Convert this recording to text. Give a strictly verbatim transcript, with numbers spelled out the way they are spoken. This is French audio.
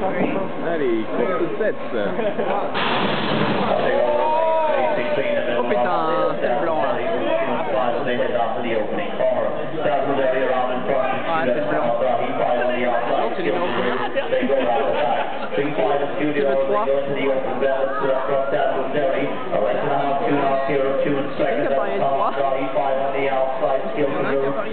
Allez, course sept. Oh putain, c'est le blanc là. Ah, c'est le blanc. Non, c'est numéro combien? C'est le trois. Qui c'est qui a parlé de trois?